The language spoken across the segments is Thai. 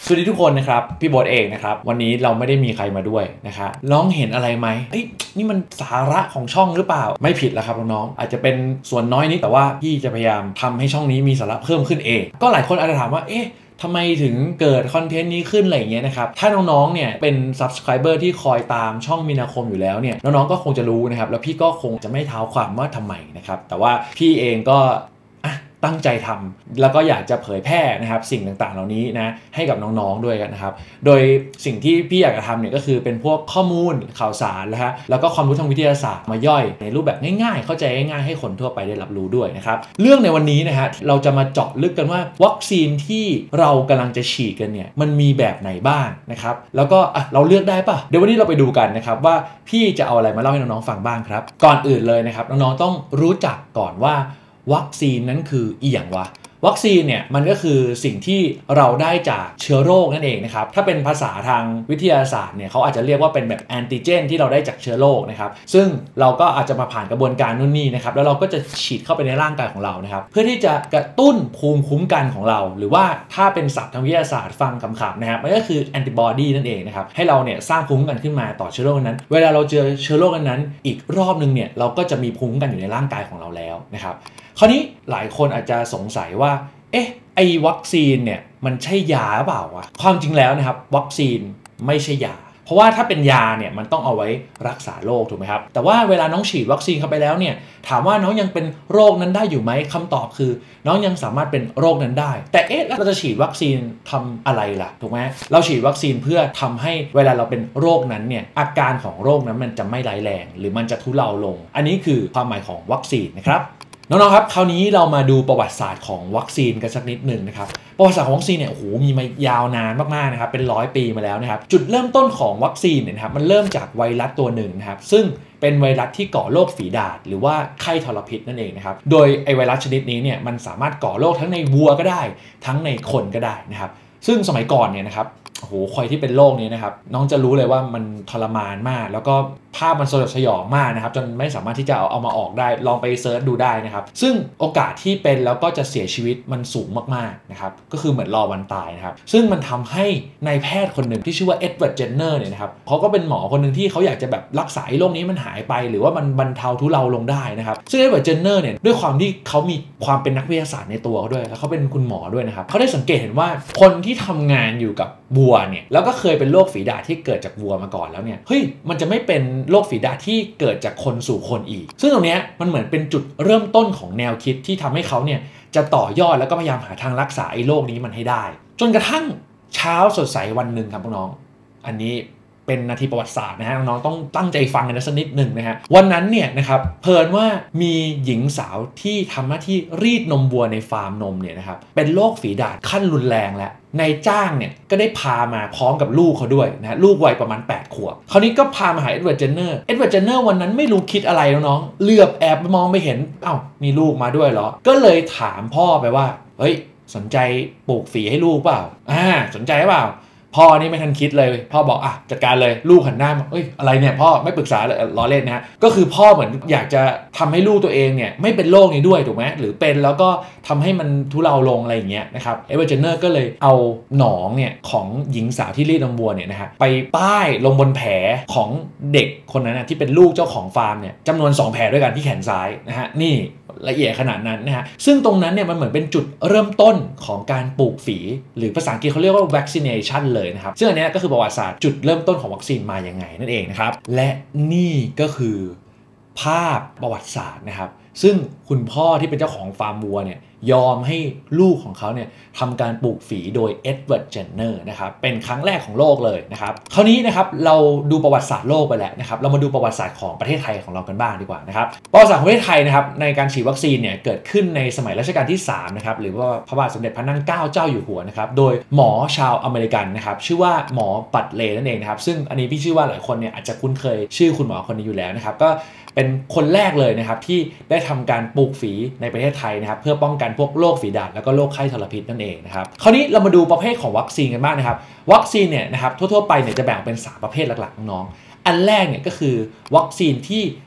สวัสดีทุกคนนะครับพี่โบ๊ทเองนะครับวันนี้เราไม่ได้มีใครมาด้วยนะคะน้องเห็นอะไรไหมนี่มันสาระของช่องหรือเปล่าไม่ผิดแล้วครับน้องๆอาจจะเป็นส่วนน้อยนิดแต่ว่าพี่จะพยายามทำให้ช่องนี้มีสาระเพิ่มขึ้นเองก็หลายคนอาจจะถามว่าทำไมถึงเกิดคอนเทนต์นี้ขึ้นอะไรอย่างเงี้ยนะครับถ้าน้องๆเนี่ยเป็น Subscriber ที่คอยตามช่องมีนาคมอยู่แล้วเนี่ยน้องๆก็คงจะรู้นะครับแล้วพี่ก็คงจะไม่เท้าความว่าทำไมนะครับแต่ว่าพี่เองก็ตั้งใจทำแล้วก็อยากจะเผยแพร่นะครับสิ่งต่างๆเหล่านี้นะให้กับน้องๆด้วยกันนะครับโดยสิ่งที่พี่อยากจะทำเนี่ยก็คือเป็นพวกข้อมูลข่าวสารนะฮะแล้วก็ความรู้ทางวิทยาศาสตร์มาย่อยในรูปแบบง่ายๆเข้าใจง่ายๆให้คนทั่วไปได้รับรู้ด้วยนะครับเรื่องในวันนี้นะฮะเราจะมาเจาะลึกกันว่าวัคซีนที่เรากำลังจะฉีดกันเนี่ยมันมีแบบไหนบ้างนะครับแล้วก็เราเลือกได้ป่ะเดี๋ยววันนี้เราไปดูกันนะครับว่าพี่จะเอาอะไรมาเล่าให้น้องๆฟังบ้างครับก่อนอื่นเลยนะครับน้องๆต้องรู้จักก่อนว่าวัคซีนนั้นคืออีหยังวะวัคซีนเนี่ยมันก็คือสิ่งที่เราได้จากเชื้อโรคนั่นเองนะครับถ้าเป็นภาษาทางวิทยาศาสตร์เนี่ยเขาอาจจะเรียกว่าเป็นแบบแอนติเจนที่เราได้จากเชื้อโรคนะครับซึ่งเราก็อาจจะมาผ่านกระบวนการนู่นนี่นะครับแล้วเราก็จะฉีดเข้าไปในร่างกายของเรานะครับเพื่อที่จะกระตุ้นภูมิคุ้มกันของเราหรือว่าถ้าเป็นศัพท์ทางวิทยาศาสตร์ฟังคำๆนะครับมันก็คือแอนติบอดีนั่นเองนะครับให้เราเนี่ยสร้างภูมิคุ้มกันขึ้นมาต่อเชื้อโรคนั้นเวลาเราเจอเชื้อโรคนั้นอีกรอบนึงเนี่ยเราก็จะมีภูมิคุ้มกันอยู่ในร่างกายของเราแล้วนะครับคราวนี้หลายคนอาจจะสงสัยว่าไอ้วัคซีนเนี่ยมันใช่ยาหรือเปล่าวะความจริงแล้วนะครับวัคซีนไม่ใช่ยาเพราะว่าถ้าเป็นยาเนี่ยมันต้องเอาไว้รักษาโรคถูกไหมครับแต่ว่าเวลาน้องฉีดวัคซีนเข้าไปแล้วเนี่ยถามว่าน้องยังเป็นโรคนั้นได้อยู่ไหมคำตอบคือน้องยังสามารถเป็นโรคนั้นได้แต่แล้วเราจะฉีดวัคซีนทำอะไรล่ะถูกไหมเราฉีดวัคซีนเพื่อทำให้เวลาเราเป็นโรคนั้นเนี่ยอาการของโรคนั้นมันจะไม่ร้ายแรงหรือมันจะทุเลาลงอันนี้คือความหมายของวัคซีนนะครับน้องๆครับคราวนี้เรามาดูประวัติศาสตร์ของวัคซีนกันสักนิดหนึ่งนะครับประวัติศาสตร์ของวัคซีนเนี่ยโอ้โหมีมายาวนานมากๆนะครับเป็น100 ปีมาแล้วนะครับจุดเริ่มต้นของวัคซีนเนี่ยนะครับมันเริ่มจากไวรัสตัวหนึ่งนะครับซึ่งเป็นไวรัสที่ก่อโรคฝีดาษหรือว่าไข้ทรพิษนั่นเองนะครับโดยไอไวรัสชนิดนี้เนี่ยมันสามารถก่อโรคทั้งในวัวก็ได้ทั้งในคนก็ได้นะครับซึ่งสมัยก่อนเนี่ยนะครับโอ้โหใครที่เป็นโรคนี้นะครับน้องจะรู้เลยว่ามันทรมานมากแล้วก็ภาพมันสยดสยองมากนะครับจนไม่สามารถที่จะเอามาออกได้ลองไปเซิร์ชดูได้นะครับซึ่งโอกาสที่เป็นแล้วก็จะเสียชีวิตมันสูงมากๆนะครับก็คือเหมือนรอวันตายนะครับซึ่งมันทำให้นายแพทย์คนหนึ่งที่ชื่อว่าเอ็ดเวิร์ดเจนเนอร์เนี่ยนะครับเขาก็เป็นหมอคนหนึ่งที่เขาอยากจะแบบรักษาโรคนี้มันหายไปหรือว่ามันบรรเทาทุเลาลงได้นะครับซึ่งเอ็ดเวิร์ดเจนเนอร์เนี่ยด้วยความที่เขามีความเป็นนักวิทยาศาสตร์ในตัวเขาด้วยแล้วเขาเป็นคุณหมอด้วยนะครับเขาได้สังเกตเห็นว่าคนที่ทำงานอยู่กับวัวเนี่ยแล้วก็เคยเป็นโรคฝีดาษที่เกิดจากวัวมาก่อนแล้วเนี่ยเฮ้ยมันจะไม่เป็นโรคฝีดาษที่เกิดจากคนสู่คนอีกซึ่งตรงนี้มันเหมือนเป็นจุดเริ่มต้นของแนวคิดที่ทำให้เขาเนี่ยจะต่อยอดแล้วก็พยายามหาทางรักษาไอ้โรคนี้มันให้ได้จนกระทั่งเช้าสดใสวันหนึ่งครับน้องอันนี้เป็นนาทีประวัติศาสตร์นะฮะน้องต้องตั้งใจฟังกันสักนิดหนึ่งนะฮะวันนั้นเนี่ยนะครับเพิ่นว่ามีหญิงสาวที่ทำหน้าที่รีดนมวัวในฟาร์มนมเนี่ยนะครับเป็นโรคฝีดาษขั้นรุนแรงแล้วนายจ้างเนี่ยก็ได้พามาพร้อมกับลูกเขาด้วยนะลูกวัยประมาณ8 ขวบคราวนี้ก็พามาหาเอ็ดเวิร์ดเจนเนอร์วันนั้นไม่รู้คิดอะไรน้องเหลือบแอบมองไปเห็นมีลูกมาด้วยเหรอก็เลยถามพ่อไปว่าเฮ้ยสนใจปลูกฝีให้ลูกเปล่าสนใจเปล่าพ่อนี่ไม่ทันคิดเลยพ่อบอกจัดการเลยลูกหันหน้ามาอะไรเนี่ยพ่อไม่ปรึกษาเลยล้อเล่นนะฮะก็คือพ่อเหมือนอยากจะทำให้ลูกตัวเองเนี่ยไม่เป็นโรคนี้ด้วยถูกไหมหรือเป็นแล้วก็ทำให้มันทุเลาลงอะไรอย่างเงี้ยนะครับเอ็ดเวิร์ดเจนเนอร์ก็เลยเอาหนองเนี่ยของหญิงสาวที่รีดนมวัวเนี่ยนะฮะไปป้ายลงบนแผลของเด็กคนนั้นนะที่เป็นลูกเจ้าของฟาร์มเนี่ยจำนวน2 แผลด้วยกันที่แขนซ้ายนะฮะนี่ละเอียดขนาดนั้นนะฮะซึ่งตรงนั้นเนี่ยมันเหมือนเป็นจุดเริ่มต้นของการปลูกฝีหรือภาษาอังกฤษเขาเรียกว่า vaccination เลยนะครับซึ่งอันนี้ก็คือประวัติศาสตร์จุดเริ่มต้นของวัคซีนมาอย่างไงนั่นเองนะครับและนี่ก็คือภาพประวัติศาสตร์นะครับซึ่งคุณพ่อที่เป็นเจ้าของฟาร์มวัวเนี่ยยอมให้ลูกของเขาเนี่ยทำการปลูกฝีโดยเอ็ดเวิร์ดเจนเนอร์นะครับเป็นครั้งแรกของโลกเลยนะครับคราวนี้นะครับเราดูประวัติศาสตร์โลกไปแล้วนะครับเรามาดูประวัติศาสตร์ของประเทศไทยของเรากันบ้างดีกว่านะครับประวัติศาสตร์ของประเทศไทยนะครับในการฉีดวัคซีนเนี่ยเกิดขึ้นในสมัยรัชกาลที่3นะครับหรือว่าพระบาทสมเด็จพระนั่งเกล้าเจ้าอยู่หัวนะครับโดยหมอชาวอเมริกันนะครับชื่อว่าหมอปัตเลนั่นเองนะครับซึ่งอันนี้พี่ชื่อว่าหลายคนเนี่ยอาจจะคุ้นเคยชื่อคุณหมอคนนี้อยู่แล้วนะครับก็เป็นคนแรกเลยนะครับที่ได้ทำการปลูกฝีในประเทศไทยนะครับเพื่อป้องกันพวกโรคฝีดาษแล้วก็โรคไข้ทรพิษนั่นเองนะครับคราวนี้เรามาดูประเภทของวัคซีนกันบ้างนะครับวัคซีนเนี่ยนะครับทั่วๆไปเนี่ยจะแบ่งเป็น3 ประเภทหลักๆน้องๆอันแรกเนี่ยก็คือวัคซีนที่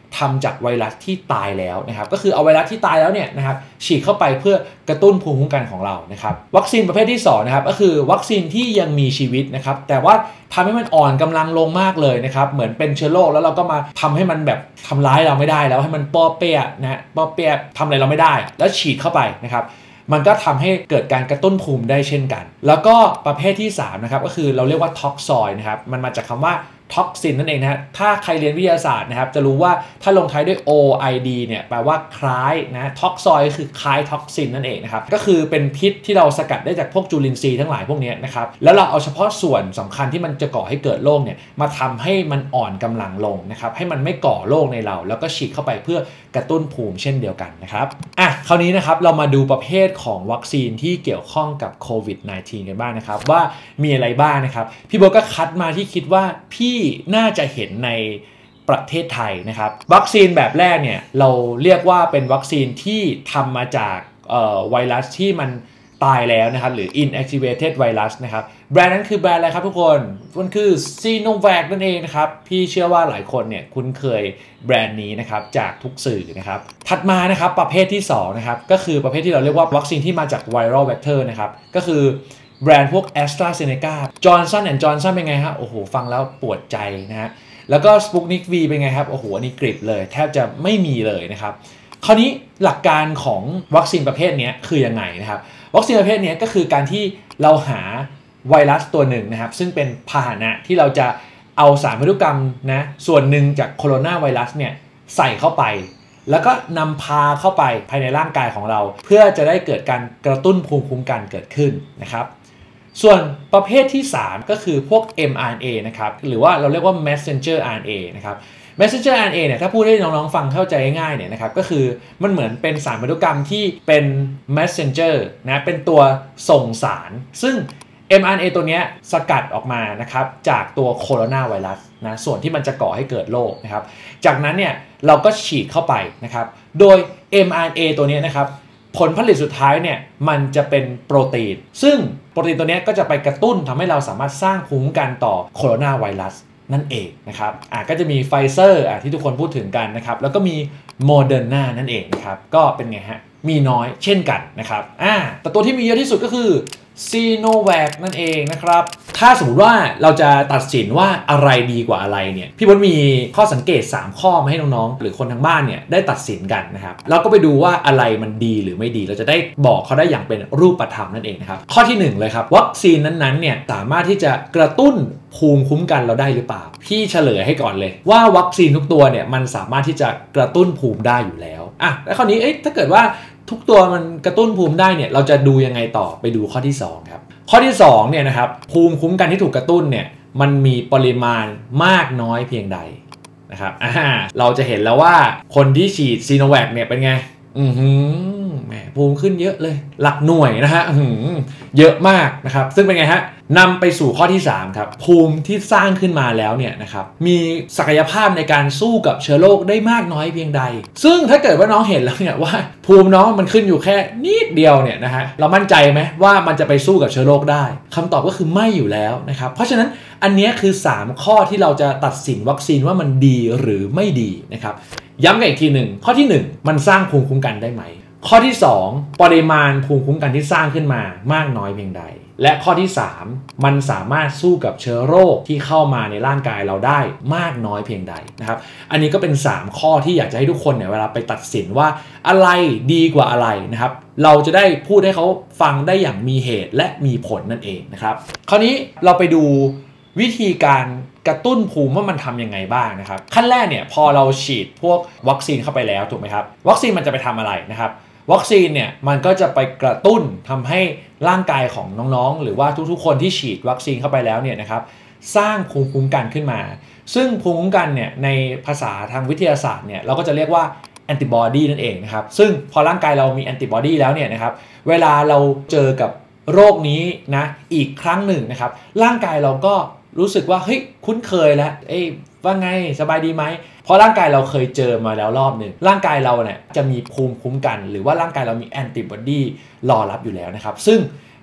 ทำจากไวรัสที่ตายแล้วนะครับก็คือเอาไวรัสที่ตายแล้วเนี่ยนะครับฉีดเข้าไปเพื่อกระตุ้นภูมิคุ้มกันของเรานะครับวัคซีนประเภทที่2นะครับก็คือวัคซีนที่ยังมีชีวิตนะครับแต่ว่าทำให้มันอ่อนกำลังลงมากเลยนะครับเหมือนเป็นเชื้อโรคแล้วเราก็มาทำให้มันแบบทำร้ายเราไม่ได้แล้วให้มันป้อเปียนะป้อเปียทำอะไรเราไม่ได้แล้วฉีดเข้าไปนะครับมันก็ทำให้เกิดการกระตุ้นภูมิได้เช่นกันแล้วก็ประเภทที่3นะครับก็คือเราเรียกว่าท็อกซอยนะครับมันมาจากคำว่าท็อกซินนั่นเองนะถ้าใครเรียนวิทยาศาสตร์นะครับจะรู้ว่าถ้าลงท้ายด้วย OID เนี่ยแปลว่าคล้ายนะท็อกซอยคือคล้ายท็อกซินนั่นเองนะครับก็คือเป็นพิษที่เราสกัดได้จากพวกจุลินทรีย์ทั้งหลายพวกนี้นะครับแล้วเราเอาเฉพาะส่วนสำคัญที่มันจะก่อให้เกิดโรคเนี่ยมาทำให้มันอ่อนกำลังลงนะครับให้มันไม่ก่อโรคในเราแล้วก็ฉีดเข้าไปเพื่อกระตุ้นภูมิเช่นเดียวกันนะครับคราวนี้นะครับเรามาดูประเภทของวัคซีนที่เกี่ยวข้องกับโควิด -19 กันบ้างนะครับว่ามีอะไรบ้างนะครับพี่โบก็คัดมาที่คิดว่าพี่น่าจะเห็นในประเทศไทยนะครับวัคซีนแบบแรกเนี่ยเราเรียกว่าเป็นวัคซีนที่ทำมาจากไวรัสที่มันตายแล้วนะครับหรือ inactivated virus นะครับแบรนด์นั้นคือแบรนด์อะไรครับทุกคนมันคือ Sinovac นั่นเองนะครับพี่เชื่อว่าหลายคนเนี่ยคุ้นเคยแบรนด์นี้นะครับจากทุกสื่อนะครับถัดมานะครับประเภทที่2นะครับก็คือประเภทที่เราเรียกว่าวัคซีนที่มาจาก viral vector นะครับก็คือแบรนด์พวก AstraZeneca Johnson & Johnson เป็นไงฮะโอ้โหฟังแล้วปวดใจนะฮะแล้วก็ Sputnik V เป็นไงครับโอ้โหอันนี้กริบเลยแทบจะไม่มีเลยนะครับคราวนี้หลักการของวัคซีนประเภทนี้คือยังไงนะครับวัคซีนประเภทนี้ก็คือการที่เราหาไวรัสตัวหนึ่งนะครับซึ่งเป็นพาหนะที่เราจะเอาสารพันธุกรรมนะส่วนหนึ่งจากโคโรนาไวรัสเนี่ยใส่เข้าไปแล้วก็นำพาเข้าไปภายในร่างกายของเราเพื่อจะได้เกิดการกระตุ้นภูมิคุ้มกันเกิดขึ้นนะครับส่วนประเภทที่3ก็คือพวก mRNA นะครับหรือว่าเราเรียกว่า messenger RNA นะครับ messenger RNA เนี่ยถ้าพูดให้น้องๆฟังเข้าใจง่ายๆเนี่ยนะครับก็คือมันเหมือนเป็นสารพันธุกรรมที่เป็น messenger นะเป็นตัวส่งสารซึ่ง mRNA ตัวนี้สกัดออกมานะครับจากตัวโคโรนาไวรัสนะส่วนที่มันจะก่อให้เกิดโรคนะครับจากนั้นเนี่ยเราก็ฉีดเข้าไปนะครับโดย mRNA ตัวนี้นะครับผลผลิตสุดท้ายเนี่ยมันจะเป็นโปรตีนซึ่งโปรตีนตัวนี้ก็จะไปกระตุ้นทำให้เราสามารถสร้างภูมิคุ้มกันต่อโคโรนาไวรัสนั่นเองนะครับก็จะมีไฟเซอร์ที่ทุกคนพูดถึงกันนะครับแล้วก็มีโมเดอร์นานั่นเองนะครับก็เป็นไงฮะมีน้อยเช่นกันนะครับแต่ตัวที่มีเยอะที่สุดก็คือซีโนแวคนั่นเองนะครับถ้าสมมติว่าเราจะตัดสินว่าอะไรดีกว่าอะไรเนี่ยพี่บดมีข้อสังเกต3ข้อมาให้น้องๆหรือคนทางบ้านเนี่ยได้ตัดสินกันนะครับเราก็ไปดูว่าอะไรมันดีหรือไม่ดีเราจะได้บอกเขาได้อย่างเป็นรูปธรรมนั่นเองนะครับข้อที่1เลยครับวัคซีนนั้นๆเนี่ยสามารถที่จะกระตุ้นภูมิคุ้มกันเราได้หรือเปล่าพี่เฉลยให้ก่อนเลยว่าวัคซีนทุกตัวเนี่ยมันสามารถที่จะกระตุ้นภูมิได้อยู่แล้วแล้วคราวนี้ถ้าเกิดว่าทุกตัวมันกระตุ้นภูมิได้เนี่ยเราจะดูยังไงต่อไปดูข้อที่2ครับข้อที่2เนี่ยนะครับภูมิคุ้มกันที่ถูกกระตุ้นเนี่ยมันมีปริมาณมากน้อยเพียงใดนะครับเราจะเห็นแล้วว่าคนที่ฉีดซีโนแวคเนี่ยเป็นไงแหมภูมิขึ้นเยอะเลยหลักหน่วยนะฮะเยอะมากนะครับซึ่งเป็นไงฮะนำไปสู่ข้อที่3ครับภูมิที่สร้างขึ้นมาแล้วเนี่ยนะครับมีศักยภาพในการสู้กับเชื้อโรคได้มากน้อยเพียงใดซึ่งถ้าเกิดว่าน้องเห็นแล้วเนี่ยว่าภูมิน้องมันขึ้นอยู่แค่นิดเดียวเนี่ยนะฮะเรามั่นใจไหมว่ามันจะไปสู้กับเชื้อโรคได้คำตอบก็คือไม่อยู่แล้วนะครับเพราะฉะนั้นอันนี้คือ3ข้อที่เราจะตัดสินวัคซีนว่ามันดีหรือไม่ดีนะครับย้ำกันอีกทีหนึ่งข้อที่1มันสร้างภูมิคุ้มกันได้ไหมข้อที่2ปริมาณภูมิคุ้มกันที่สร้างขึ้นมามากน้อยเพียงใดและข้อที่3มันสามารถสู้กับเชื้อโรคที่เข้ามาในร่างกายเราได้มากน้อยเพียงใดนะครับอันนี้ก็เป็น3ข้อที่อยากจะให้ทุกคนเนี่ยเวลาไปตัดสินว่าอะไรดีกว่าอะไรนะครับเราจะได้พูดให้เขาฟังได้อย่างมีเหตุและมีผลนั่นเองนะครับคราวนี้เราไปดูวิธีการกระตุ้นภูมิว่ามันทำยังไงบ้างนะครับขั้นแรกเนี่ยพอเราฉีดพวกวัคซีนเข้าไปแล้วถูกไหมครับวัคซีนมันจะไปทำอะไรนะครับวัคซีนเนี่ยมันก็จะไปกระตุ้นทำให้ร่างกายของน้องๆหรือว่าทุกๆคนที่ฉีดวัคซีนเข้าไปแล้วเนี่ยนะครับสร้างภูมิคุ้มกันขึ้นมาซึ่งภูมิคุ้มกันเนี่ยในภาษาทางวิทยาศาสตร์เนี่ยเราก็จะเรียกว่าแอนติบอดีนั่นเองนะครับซึ่งพอร่างกายเรามีแอนติบอดีแล้วเนี่ยนะครับเวลาเราเจอกับโรคนี้นะอีกครั้งหนึ่งนะครับร่างกายเราก็รู้สึกว่าเฮ้ยคุ้นเคยแล้วว่าไงสบายดีไหมเพราะร่างกายเราเคยเจอมาแล้วรอบหนึ่งร่างกายเราเนี่ยจะมีภูมิคุ้มกันหรือว่าร่างกายเรามีแอนติบอดีรอรับอยู่แล้วนะครับซึ่ง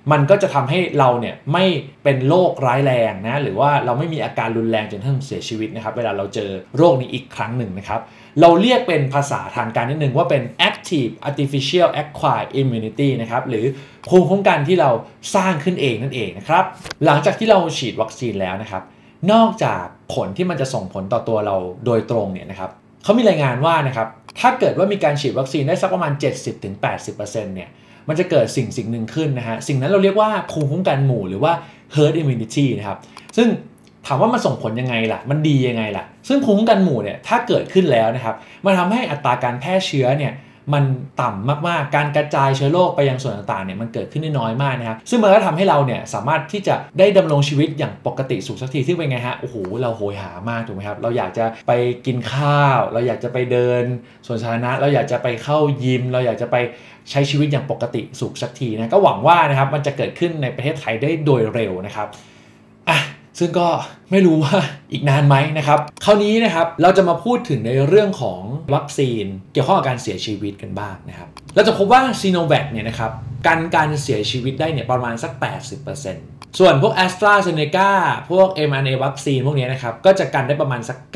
มันก็จะทำให้เราเนี่ยไม่เป็นโรคร้ายแรงนะหรือว่าเราไม่มีอาการรุนแรงจนถึงเสียชีวิตนะครับเวลาเราเจอโรคนี้อีกครั้งหนึ่งนะครับเราเรียกเป็นภาษาทางการนิดนึงว่าเป็น active artificial acquired immunity นะครับหรือภูมิคุ้มกันที่เราสร้างขึ้นเองนั่นเองนะครับหลังจากที่เราฉีดวัคซีนแล้วนะครับนอกจากผลที่มันจะส่งผลต่อตัวเราโดยตรงเนี่ยนะครับเขามีรายงานว่านะครับถ้าเกิดว่ามีการฉีดวัคซีนได้สักประมาณ 70-80% เนี่ยมันจะเกิดสิ่งหนึ่งขึ้นนะฮะสิ่งนั้นเราเรียกว่าภูมิคุ้มกันหมู่หรือว่า herd immunity นะครับซึ่งถามว่ามันส่งผลยังไงล่ะมันดียังไงล่ะซึ่งภูมิคุ้มกันหมู่เนี่ยถ้าเกิดขึ้นแล้วนะครับมันทำให้อัตราการแพร่เชื้อเนี่ยมันต่ำมากๆการกระจายเชื้อโรคไปยังส่วนต่างๆเนี่ยมันเกิดขึ้นได้น้อยมากนะครับซึ่งมันก็ทำให้เราเนี่ยสามารถที่จะได้ดำรงชีวิตอย่างปกติสุขสักทีซึ่งเป็นไงฮะโอ้โหเราโหยหามากถูกไหมครับเราอยากจะไปกินข้าวเราอยากจะไปเดินสวนสาธารณะเราอยากจะไปเข้ายิมเราอยากจะไปใช้ชีวิตอย่างปกติสุขสักทีนะก็หวังว่านะครับมันจะเกิดขึ้นในประเทศไทยได้โดยเร็วนะครับซึ่งก็ไม่รู้ว่าอีกนานไหมนะครับคราวนี้นะครับเราจะมาพูดถึงในเรื่องของวัคซีนเกี่ยวข้องกับการเสียชีวิตกันบ้างนะครับเราจะพบว่าซีโนแวคเนี่ยนะครับการเสียชีวิตได้เนี่ยประมาณสัก 80% ส่วนพวก AstraZeneca พวก mRNA วัคซีนพวกนี้นะครับก็จะกันได้ประมาณสัก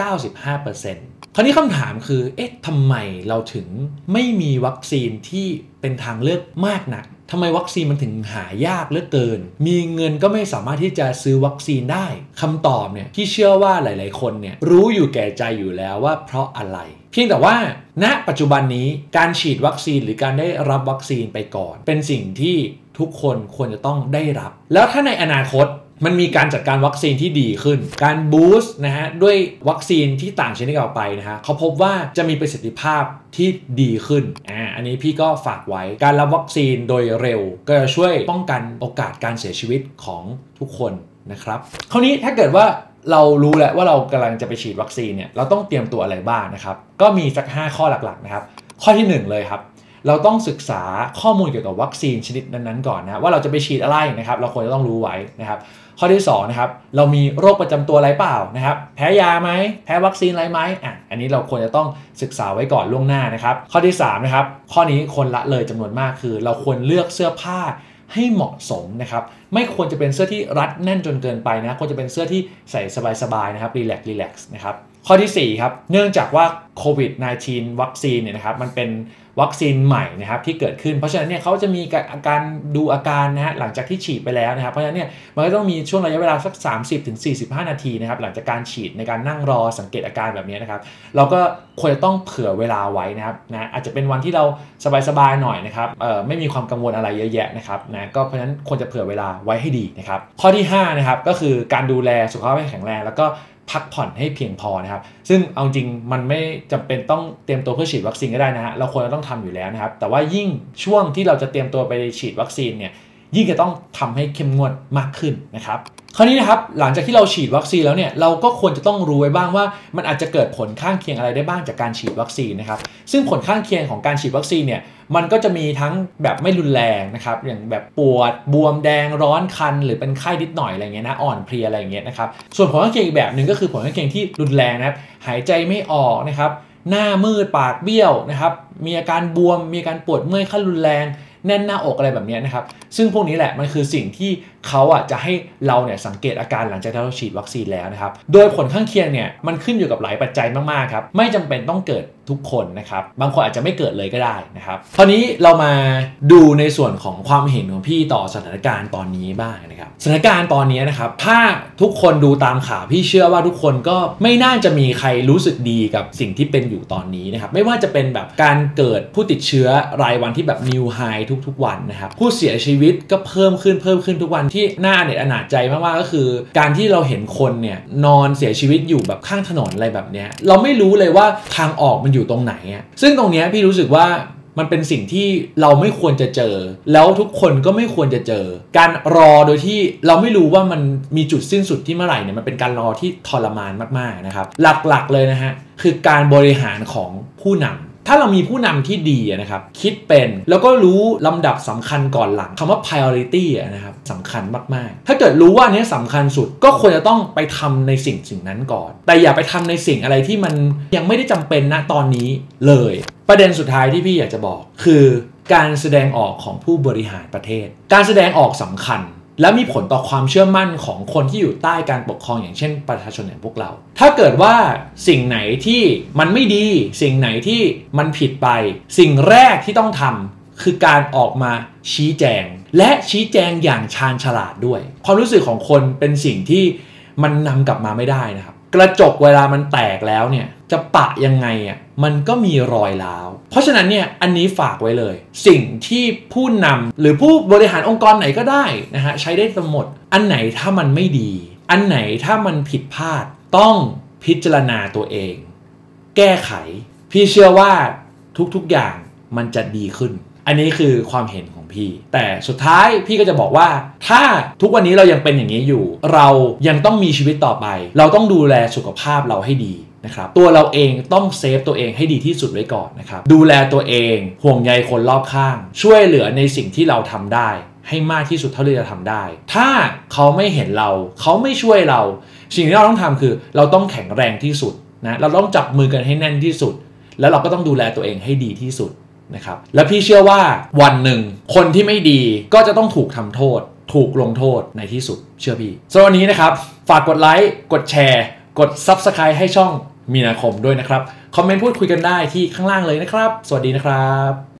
95% คราวนี้คำถามคือทำไมเราถึงไม่มีวัคซีนที่เป็นทางเลือกมากนักทำไมวัคซีนมันถึงหายากเหลือเกินมีเงินก็ไม่สามารถที่จะซื้อวัคซีนได้คำตอบเนี่ยที่เชื่อว่าหลายๆคนเนี่ยรู้อยู่แก่ใจอยู่แล้วว่าเพราะอะไรเพียงแต่ว่าณปัจจุบันนี้การฉีดวัคซีนหรือการได้รับวัคซีนไปก่อนเป็นสิ่งที่ทุกคนควรจะต้องได้รับแล้วถ้าในอนาคตมันมีการจัดการวัคซีนที่ดีขึ้นการบูสต์นะฮะด้วยวัคซีนที่ต่างชนิดออกไปนะฮะเขาพบว่าจะมีประสิทธิภาพที่ดีขึ้นอันนี้พี่ก็ฝากไว้การรับวัคซีนโดยเร็วก็จะช่วยป้องกันโอกาสการเสียชีวิตของทุกคนนะครับคราวนี้ถ้าเกิดว่าเรารู้แล้วว่าเรากำลังจะไปฉีดวัคซีนเนี่ยเราต้องเตรียมตัวอะไรบ้างนะครับก็มีสัก5ข้อหลักๆนะครับข้อที่1เลยครับเราต้องศึกษาข้อมูลเกี่ยวกับวัคซีนชนิดนั้นๆก่อนนะว่าเราจะไปฉีดอะไรนะครับเราควรจะต้องรู้ไว้นะครับข้อที่2นะครับเรามีโรคประจำตัวอะไรเปล่านะครับแพ้ยาไหมแพ้วัคซีนอะไรไหมอันนี้เราควรจะต้องศึกษาไว้ก่อนล่วงหน้านะครับข้อที่3นะครับข้อนี้คนละเลยจำนวนมากคือเราควรเลือกเสื้อผ้าให้เหมาะสมนะครับไม่ควรจะเป็นเสื้อที่รัดแน่นจนเกินไปนะควรจะเป็นเสื้อที่ใส่สบายๆนะครับรีแลกซ์นะครับข้อที่4ครับเนื่องจากว่าโควิด -19 วัคซีนเนี่ยนะครับมันเป็นวัคซีนใหม่นะครับที่เกิดขึ้นเพราะฉะนั้นเนี่ยเขาจะมีอาการดูอาการนะฮะหลังจากที่ฉีดไปแล้วนะครับเพราะฉะนั้นเนี่ยมันก็ต้องมีช่วงระยะเวลาสัก 30-45 นาทีนะครับหลังจากการฉีดในการนั่งรอสังเกตอาการแบบนี้นะครับเราก็ควรจะต้องเผื่อเวลาไว้นะครับนะอาจจะเป็นวันที่เราสบายๆหน่อยนะครับไม่มีความกังวลอะไรเยอะแยะนะครับนะก็เพราะฉะนั้นควรจะเผื่อเวลาไว้ให้ดีนะครับข้อที่5นะครับก็คือการดูแลสุขภาพให้แข็งแรงแล้วก็พักผ่อนให้เพียงพอนะครับซึ่งเอาจริงมันไม่จำเป็นต้องเตรียมตัวเพื่อฉีดวัคซีนก็ได้นะฮะเราควรจะต้องทำอยู่แล้วนะครับแต่ว่ายิ่งช่วงที่เราจะเตรียมตัวไปฉีดวัคซีนเนี่ยยิ่งจะต้องทำให้เข้มงวดมากขึ้นนะครับคราวนี้นะครับหลังจากที่เราฉีดวัคซีนแล้วเนี่ยเราก็ควรจะต้องรู้ไว้บ้างว่ามันอาจจะเกิดผลข้างเคียงอะไรได้บ้างจากการฉีดวัคซีนนะครับซึ่งผลข้างเคียงของการฉีดวัคซีนเนี่ยมันก็จะมีทั้งแบบไม่รุนแรงนะครับอย่างแบบปวดบวมแดงร้อนคันหรือเป็นไข้นิดหน่อยอะไรเงี้ยนะอ่อนเพลียอะไรเงี้ยนะครับส่วนผลข้างเคียงอีกแบบหนึ่งก็คือผลข้างเคียงที่รุนแรงนะครับหายใจไม่ออกนะครับหน้ามืดปากเบี้ยวนะครับมีอาการบวมมีอาการปวดเมื่อยขั้นรุนแรงแน่นหน้าอกอะไรแบบนี้นะครับซึ่งพวกนี้แหละมันคือสิ่งที่เขาจะให้เราเนี่ยสังเกตอาการหลังจากที่เราฉีดวัคซีนแล้วนะครับโดยผลข้างเคียงเนี่ยมันขึ้นอยู่กับหลายปัจจัยมากๆครับไม่จำเป็นต้องเกิดทุกคนนะครับบางคนอาจจะไม่เกิดเลยก็ได้นะครับคราวนี้เรามาดูในส่วนของความเห็นของพี่ต่อสถานการณ์ตอนนี้บ้างนะครับสถานการณ์ตอนนี้นะครับถ้าทุกคนดูตามข่าวพี่เชื่อว่าทุกคนก็ไม่น่าจะมีใครรู้สึกดีกับสิ่งที่เป็นอยู่ตอนนี้นะครับไม่ว่าจะเป็นแบบการเกิดผู้ติดเชื้อรายวันที่แบบ new high ทุกวันนะครับผู้เสียชีวิตก็เพิ่มขึ้นทุกวันที่น่าอนาจใจมากๆก็คือการที่เราเห็นคนเนี่ยนอนเสียชีวิตอยู่แบบข้างถนนอะไรแบบเนี้ยเราไม่รู้เลยว่าทางออกมันอยู่ตรงไหนซึ่งตรงเนี้ยพี่รู้สึกว่ามันเป็นสิ่งที่เราไม่ควรจะเจอแล้วทุกคนก็ไม่ควรจะเจอการรอโดยที่เราไม่รู้ว่ามันมีจุดสิ้นสุดที่เมื่อไหร่เนี่ยมันเป็นการรอที่ทรมานมากๆนะครับหลักๆเลยนะฮะคือการบริหารของผู้นำถ้าเรามีผู้นำที่ดีนะครับคิดเป็นแล้วก็รู้ลำดับสำคัญก่อนหลังคำว่า priority นะครับสำคัญมากๆถ้าเกิดรู้ว่านี้สำคัญสุดก็ควรจะต้องไปทำในสิ่งนั้นก่อนแต่อย่าไปทำในสิ่งอะไรที่มันยังไม่ได้จำเป็นณตอนนี้เลยประเด็นสุดท้ายที่พี่อยากจะบอกคือการแสดงออกของผู้บริหารประเทศการแสดงออกสำคัญและมีผลต่อความเชื่อมั่นของคนที่อยู่ใต้การปกครองอย่างเช่นประชาชนอย่างพวกเราถ้าเกิดว่าสิ่งไหนที่มันไม่ดีสิ่งไหนที่มันผิดไปสิ่งแรกที่ต้องทำคือการออกมาชี้แจงและชี้แจงอย่างชาญฉลาดด้วยความรู้สึกของคนเป็นสิ่งที่มันนำกลับมาไม่ได้นะครับกระจกเวลามันแตกแล้วเนี่ยจะปะยังไงอ่ะมันก็มีรอยร้าวเพราะฉะนั้นเนี่ยอันนี้ฝากไว้เลยสิ่งที่ผู้นำหรือผู้บริหารองค์กรไหนก็ได้นะฮะใช้ได้ทั้งหมดอันไหนถ้ามันไม่ดีอันไหนถ้ามันผิดพลาดต้องพิจารณาตัวเองแก้ไขพี่เชื่อว่าทุกๆอย่างมันจะดีขึ้นอันนี้คือความเห็นของพี่แต่สุดท้ายพี่ก็จะบอกว่าถ้าทุกวันนี้เรายังเป็นอย่างนี้อยู่เรายังต้องมีชีวิตต่อไปเราต้องดูแลสุขภาพเราให้ดีนะครับตัวเราเองต้องเซฟตัวเองให้ดีที่สุดไว้ก่อนนะครับดูแลตัวเองห่วงใยคนรอบข้างช่วยเหลือในสิ่งที่เราทำได้ให้มากที่สุดเท่าที่จะทำได้ถ้าเขาไม่เห็นเราเขาไม่ช่วยเราสิ่งที่เราต้องทำคือเราต้องแข็งแรงที่สุดนะเราต้องจับมือกันให้แน่นที่สุดแล้วเราก็ต้องดูแลตัวเองให้ดีที่สุดนะครับและพี่เชื่อว่าวันหนึ่งคนที่ไม่ดีก็จะต้องถูกทำโทษถูกลงโทษในที่สุดเชื่อพี่สำหรับวันนี้นะครับฝากกดไลค์กดแชร์กด Subscribe ให้ช่องมีนาคมด้วยนะครับคอมเมนต์พูดคุยกันได้ที่ข้างล่างเลยนะครับสวัสดีนะครับ